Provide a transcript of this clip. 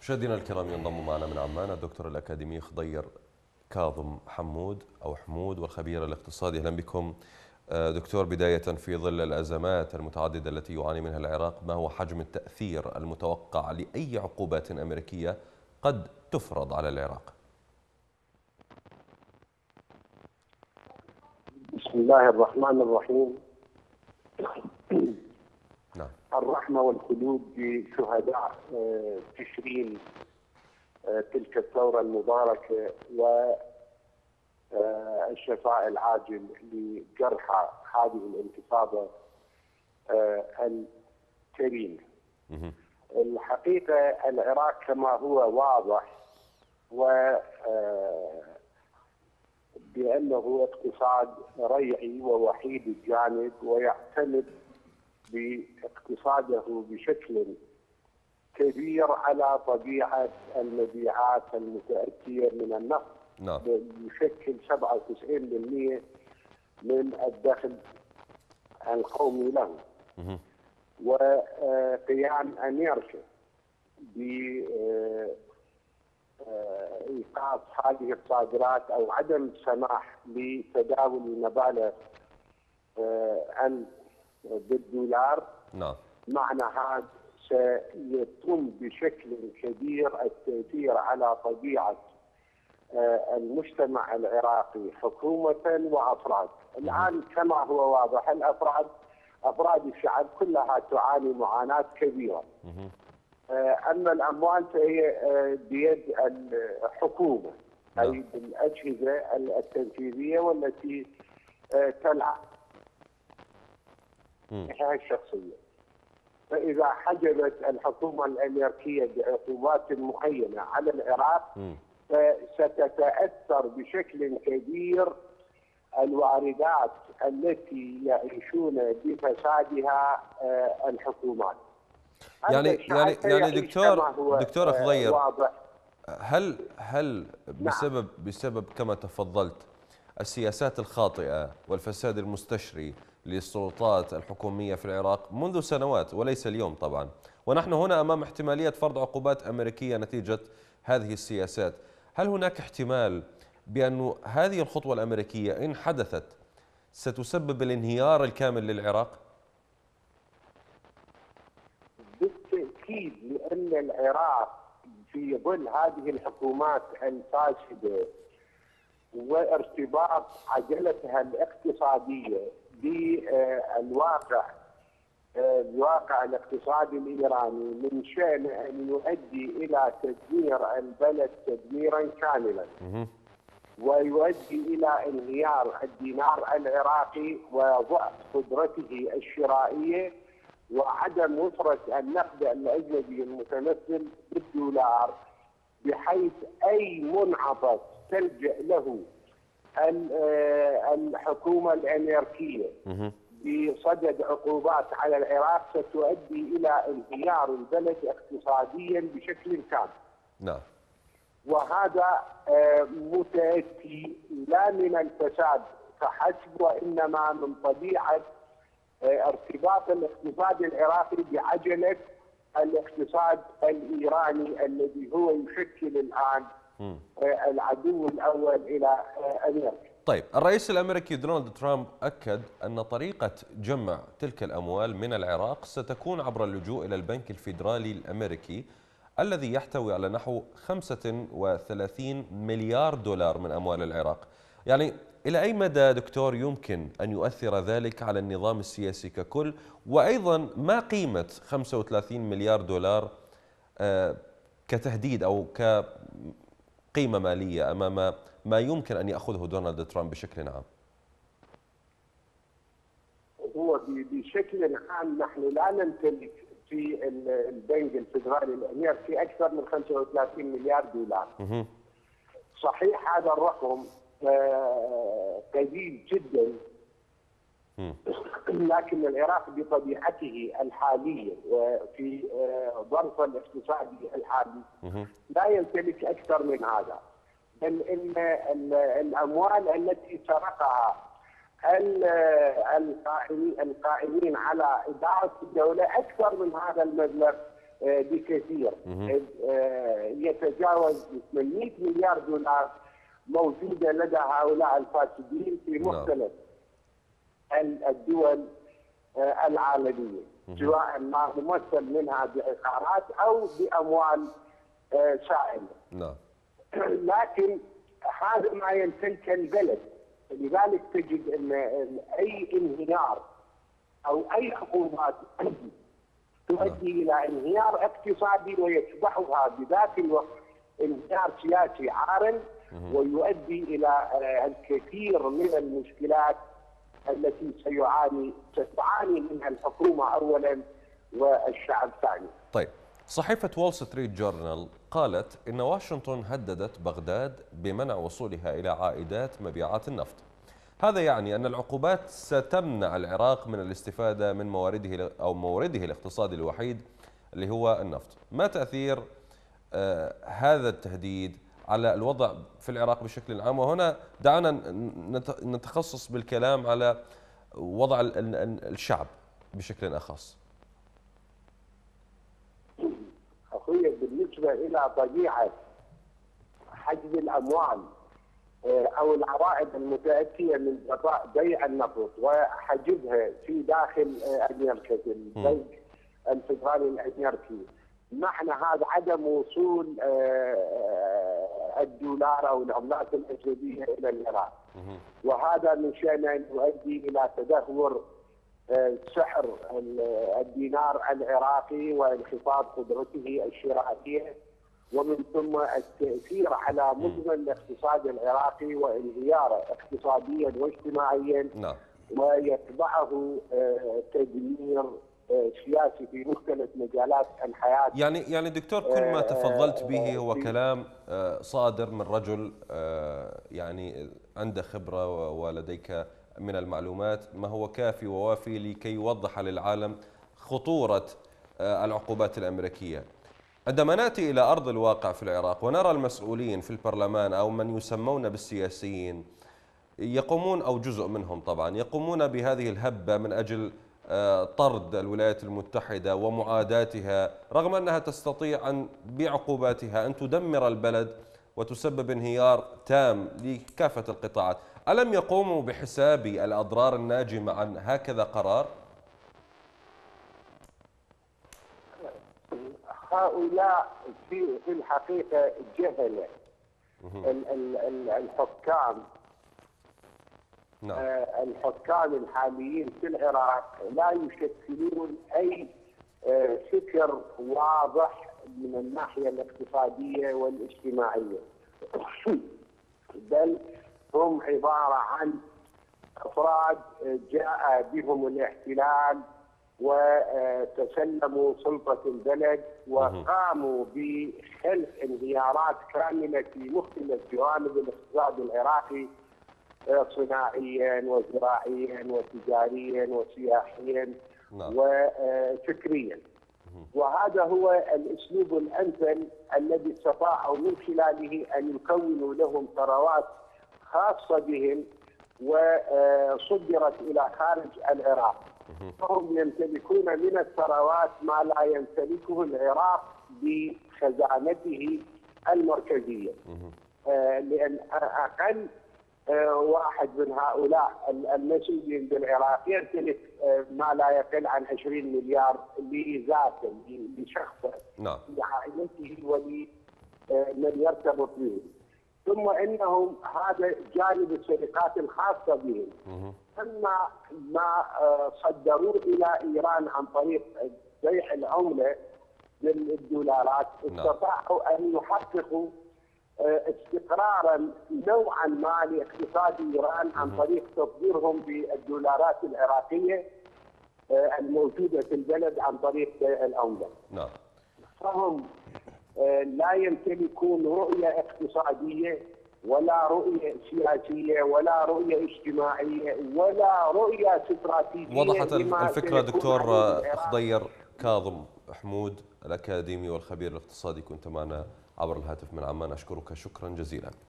مشاهدينا الكرام، ينضم معنا من عمان الدكتور الأكاديمي خضير كاظم حمود أو حمود والخبير الاقتصادي. أهلا بكم دكتور. بداية، في ظل الأزمات المتعددة التي يعاني منها العراق، ما هو حجم التأثير المتوقع لأي عقوبات أمريكية قد تفرض على العراق؟ بسم الله الرحمن الرحيم. نعم. الرحمة والخلود بشهداء تشرين تلك الثورة المباركة، والشفاء العاجل لجرحى هذه الانتفاضة الكريمة. الحقيقة العراق كما هو واضح بأنه اقتصاد ريعي ووحيد الجانب، ويعتمد باقتصاده بشكل كبير على طبيعة المبيعات المتأتية من النفط. نعم. يشكل 97% من الدخل القومي له. وقيام أمريكا إيقاف هذه الصادرات أو عدم السماح بتداول المبالغ بالدولار، نعم، معنى هذا سيتم بشكل كبير التأثير على طبيعة المجتمع العراقي حكومة وأفراد. الآن كما هو واضح، أفراد الشعب كلها تعاني معاناة كبيرة. أما الأموال فهي بيد الحكومة، أي بالأجهزة التنفيذية والتي تلعب الشخصية. فإذا حجبت الحكومة الأمريكية بعقوبات معينة على العراق فستتأثر بشكل كبير الواردات التي يعيشون بفسادها الحكومات. يعني دكتور خضير، هل بسبب كما تفضلت السياسات الخاطئة والفساد المستشري للسلطات الحكومية في العراق منذ سنوات وليس اليوم طبعا، ونحن هنا أمام احتمالية فرض عقوبات أمريكية نتيجة هذه السياسات، هل هناك احتمال بأن هذه الخطوة الأمريكية إن حدثت ستسبب الانهيار الكامل للعراق؟ بالتأكيد، لأن العراق في ظل هذه الحكومات الفاسدة وارتباط عجلتها الاقتصادية بالواقع الاقتصادي الإيراني، من شأنه أن يؤدي إلى تدمير البلد تدميرا كاملا، ويؤدي إلى انهيار الدينار العراقي وضعف قدرته الشرائية وعدم وفرة النقد الأجنبي المتمثل بالدولار، بحيث أي منعطف تلجأ له الحكومة الأمريكية بصدد عقوبات على العراق ستؤدي إلى انهيار البلد اقتصاديا بشكل كامل. نعم. وهذا متأتي لا من الفساد فحسب، وإنما من طبيعة ارتباط الاقتصاد العراقي بعجلة الاقتصاد الإيراني الذي هو يشكل الآن العدو الأول إلى أمريكا. طيب، الرئيس الأمريكي دونالد ترامب أكد أن طريقة جمع تلك الأموال من العراق ستكون عبر اللجوء إلى البنك الفيدرالي الأمريكي الذي يحتوي على نحو 35 مليار دولار من أموال العراق. يعني إلى أي مدى دكتور يمكن أن يؤثر ذلك على النظام السياسي ككل؟ وأيضا ما قيمة 35 مليار دولار كتهديد أو كقيمة مالية أمام ما يمكن أن يأخذه دونالد ترامب بشكل عام؟ هو بشكل عام نحن لا نمتلك في البنك الفيدرالي الأمريكي أكثر من 35 مليار دولار. صحيح هذا الرقم قليل جدا، لكن العراق بطبيعته الحالية وفي ظرف الاقتصادي الحالي لا يمتلك أكثر من هذا، بل إن الأموال التي سرقها القائمين على إدارة الدولة أكثر من هذا المبلغ بكثير. يتجاوز 800 مليار دولار موجودة لدى هؤلاء الفاسدين في مختلف الدول العالمية، سواء ما ممثل منها بعقارات أو بأموال سائلة. نعم. لكن هذا ما يمتلك البلد، لذلك تجد أن أي انهيار أو أي عقوبات تؤدي إلى انهيار اقتصادي ويتبعها بذات الوقت انهيار سياسي عارم، ويؤدي إلى الكثير من المشكلات التي ستعاني منها الحكومة أولا والشعب ثانيا. طيب، صحيفة وول ستريت جورنال قالت إن واشنطن هددت بغداد بمنع وصولها إلى عائدات مبيعات النفط. هذا يعني أن العقوبات ستمنع العراق من الاستفادة من مورده الاقتصادي الوحيد اللي هو النفط. ما تأثير هذا التهديد على الوضع في العراق بشكل عام؟ وهنا دعنا نتخصص بالكلام على وضع الشعب بشكل أخص. أخوي، بالنسبة إلى طبيعة حجز الأموال أو العوائد المتأتية من جراء بيع النفط وحجزها في داخل أمريكا في البنك الفدرالي الأمريكي، معنى هذا عدم وصول الدولار أو العملات الأجنبية إلى العراق، وهذا من شأنه أن يؤدي إلى تدهور سعر الدينار العراقي وانخفاض قدرته الشرائية، ومن ثم التأثير على مجمل الاقتصاد العراقي وانهياره اقتصاديا واجتماعيا. نعم. ويتبعه تدمير سياسي في مختلف مجالات الحياة. يعني دكتور، كل ما تفضلت به هو كلام صادر من رجل يعني عنده خبرة ولديك من المعلومات ما هو كافي ووافي لكي يوضح للعالم خطورة العقوبات الأمريكية. عندما نأتي إلى أرض الواقع في العراق ونرى المسؤولين في البرلمان أو من يسمون بالسياسيين يقومون، أو جزء منهم طبعا، يقومون بهذه الهبة من أجل طرد الولايات المتحدة ومعاداتها، رغم أنها تستطيع أن بعقوباتها أن تدمر البلد وتسبب انهيار تام لكافة القطاعات. ألم يقوموا بحساب الأضرار الناجمة عن هكذا قرار؟ هؤلاء في الحقيقة جهلة. الحكام نعم. الحكام الحاليين في العراق لا يشكلون أي فكر واضح من الناحية الاقتصادية والاجتماعية، بل هم عبارة عن أفراد جاء بهم الاحتلال وتسلموا سلطة البلد وقاموا بخلق انهيارات كاملة في مختلف جوانب الاقتصاد العراقي، صناعيا وزراعيا وتجاريا وسياحيا وفكريا. وهذا هو الاسلوب الامثل الذي استطاعوا من خلاله ان يكونوا لهم ثروات خاصه بهم وصدرت الى خارج العراق. فهم يمتلكون من الثروات ما لا يمتلكه العراق بخزانته المركزيه. لان اقل واحد من هؤلاء المسؤولين بالعراق يمتلك ما لا يقل عن 20 مليار لذاته لشخصه، نعم، لعائلته ولمن يرتبط به. ثم انهم هذا جانب السرقات الخاصه بهم. اما ما صدروه الى ايران عن طريق بيع العمله للدولارات، استطاعوا ان يحققوا استقرارا نوعا ما لاقتصاد ايران عن طريق تصديرهم بالدولارات العراقيه الموجوده في البلد عن طريق بيع العمله. نعم. فهم لا يمتلكون رؤيه اقتصاديه ولا رؤيه سياسيه ولا رؤيه اجتماعيه ولا رؤيه استراتيجيه. وضحت الفكره. دكتور خضير كاظم حمود الأكاديمي والخبير الاقتصادي، كنت معنا عبر الهاتف من عمان، أشكرك شكرا جزيلا.